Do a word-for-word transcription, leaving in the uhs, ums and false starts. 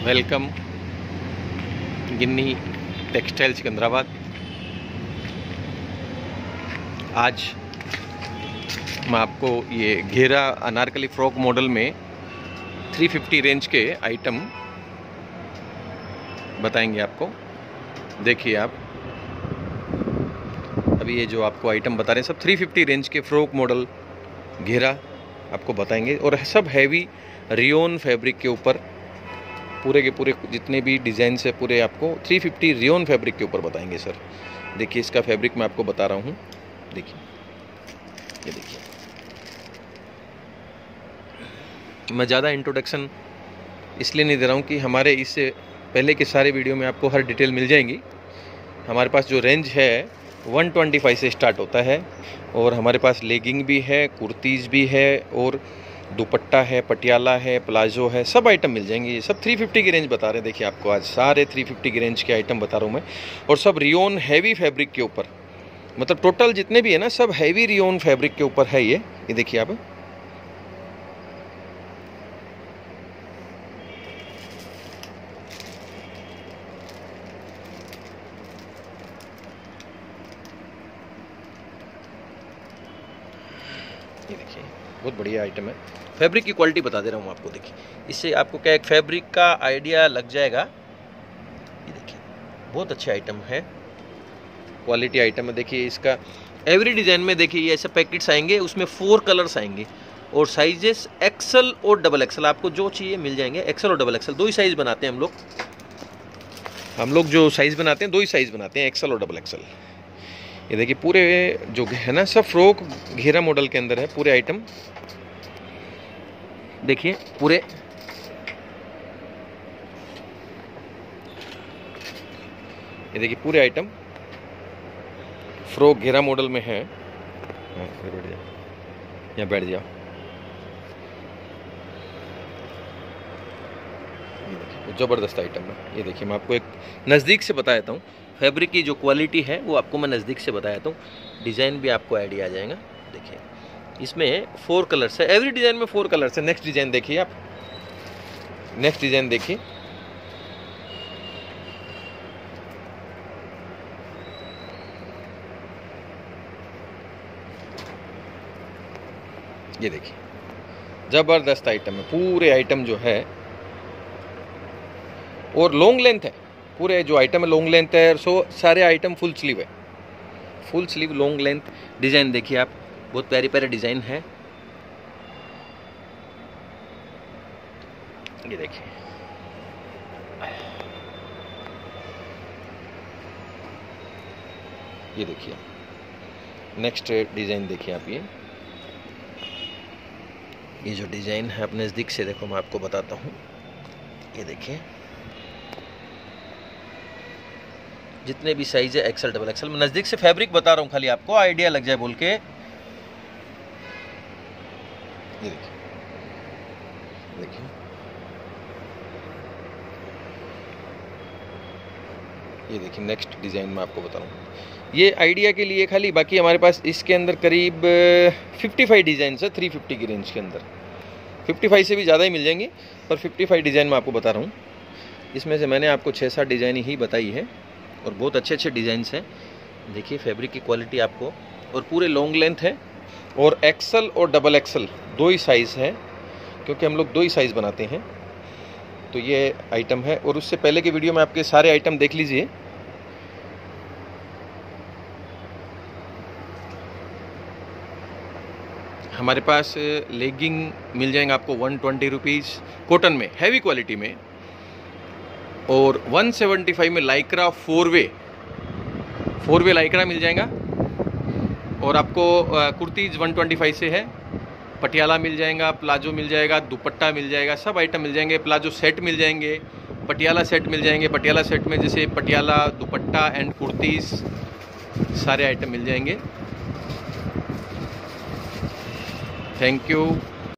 Welcome गिन्नी textile Secunderabad. आज मैं आपको ये घेरा अनारकली फ्रॉक मॉडल में तीन सौ पचास रेंज के आइटम बताएंगे आपको। देखिए आप अभी ये जो आपको आइटम बता रहे हैं सब तीन सौ पचास रेंज के फ्रॉक मॉडल घेरा आपको बताएंगे, और सब हैवी रियोन फैब्रिक के ऊपर पूरे के पूरे जितने भी डिज़ाइन है पूरे आपको तीन सौ पचास रियोन फैब्रिक के ऊपर बताएंगे सर। देखिए इसका फैब्रिक मैं आपको बता रहा हूँ। देखिए ये देखिए, मैं ज़्यादा इंट्रोडक्शन इसलिए नहीं दे रहा हूँ कि हमारे इससे पहले के सारे वीडियो में आपको हर डिटेल मिल जाएंगी। हमारे पास जो रेंज है एक सौ पच्चीस से स्टार्ट होता है, और हमारे पास लेगिंग भी है, कुर्तीज़ भी है, और दुपट्टा है, पटियाला है, प्लाजो है, सब आइटम मिल जाएंगे। ये सब तीन सौ पचास की रेंज बता रहे हैं। देखिए आपको आज सारे तीन सौ पचास की रेंज के आइटम बता रहा हूँ मैं, और सब रियोन हैवी फैब्रिक के ऊपर, मतलब टोटल जितने भी है ना सब हैवी रियोन फैब्रिक के ऊपर है। ये ये देखिए आप, ये देखिए बहुत बढ़िया आइटम है। फैब्रिक की क्वालिटी बता दे रहा हूँ आपको। देखिए इससे आपको क्या एक फैब्रिक का आइडिया लग जाएगा। ये देखिए बहुत अच्छे आइटम है, क्वालिटी आइटम है। देखिए इसका एवरी डिज़ाइन में देखिए ये ऐसे पैकेट्स आएंगे, उसमें फोर कलर्स आएंगे, और साइजेस एक्सल और डबल एक्सल आपको जो चाहिए मिल जाएंगे। एक्सल और डबल एक्सल दो ही साइज़ बनाते हैं हम लोग। हम लोग जो साइज़ बनाते हैं दो ही साइज़ बनाते हैं, एक्सल और डबल एक्सल। ये देखिए पूरे जो है ना सब फ्रॉक घेरा मॉडल के अंदर है पूरे आइटम। देखिए पूरे ये देखिए पूरे आइटम फ्रॉक घेरा मॉडल में है। बैठ जाओ, यहाँ बैठ जाओ। ये देखिए ज़बरदस्त आइटम है। ये देखिए मैं आपको एक नज़दीक से बता देता हूँ, फैब्रिक की जो क्वालिटी है वो आपको मैं नज़दीक से बता देता हूँ। डिज़ाइन भी आपको आइडिया आ जाएगा। देखिए इसमें फोर कलर्स है, एवरी डिज़ाइन में फोर कलर्स है। नेक्स्ट डिज़ाइन देखिए आप, नेक्स्ट डिज़ाइन देखिए। ये देखिए ज़बरदस्त आइटम है पूरे आइटम जो है, और लॉन्ग लेंथ है। पूरे जो आइटम है लॉन्ग लेंथ है, सो सारे आइटम फुल स्लीव है, full sleeve long length. Design देखिए आप, बहुत प्यारे प्यारे डिज़ाइन है। ये देखिए ये देखिए नेक्स्ट डिज़ाइन देखिए आप। ये ये जो डिज़ाइन है आप नज़दीक से देखो, मैं आपको बताता हूँ। ये देखिए जितने भी साइज है एक्सल डबल एक्सल, मैं नज़दीक से फैब्रिक बता रहा हूँ खाली आपको आइडिया लग जाए बोल के। ये देखिए देखिए ये देखिए नेक्स्ट डिज़ाइन मैं आपको बता रहा हूँ ये आइडिया के लिए खाली। बाकी हमारे पास इसके अंदर करीब पचपन डिज़ाइन है तीन सौ पचास की रेंज के अंदर। पचपन से भी ज़्यादा ही मिल जाएंगे, पर पचपन डिज़ाइन मैं आपको बता रहा हूँ। इसमें से मैंने आपको छः सात डिज़ाइन ही बताई है, और बहुत अच्छे अच्छे डिज़ाइंस हैं। देखिए फैब्रिक की क्वालिटी आपको, और पूरे लॉन्ग लेंथ है, और एक्सल और डबल एक्सल दो ही साइज़ है, क्योंकि हम लोग दो ही साइज़ बनाते हैं। तो ये आइटम है, और उससे पहले के वीडियो में आपके सारे आइटम देख लीजिए। हमारे पास लेगिंग मिल जाएंगे आपको वन ट्वेंटी रुपीज़ कॉटन में हैवी क्वालिटी में, और वन सेवेंटी फाइव में Lycra four way four way Lycra मिल जाएगा। और आपको कुर्तीज़ वन ट्वेंटी फाइव से है, पटियाला मिल जाएगा, प्लाजो मिल जाएगा, दुपट्टा मिल जाएगा, सब आइटम मिल जाएंगे। प्लाजो सेट मिल जाएंगे, पटियाला सेट मिल जाएंगे। पटियाला सेट में जैसे पटियाला, दुपट्टा एंड कुर्तीज़ सारे आइटम मिल जाएंगे। Thank you.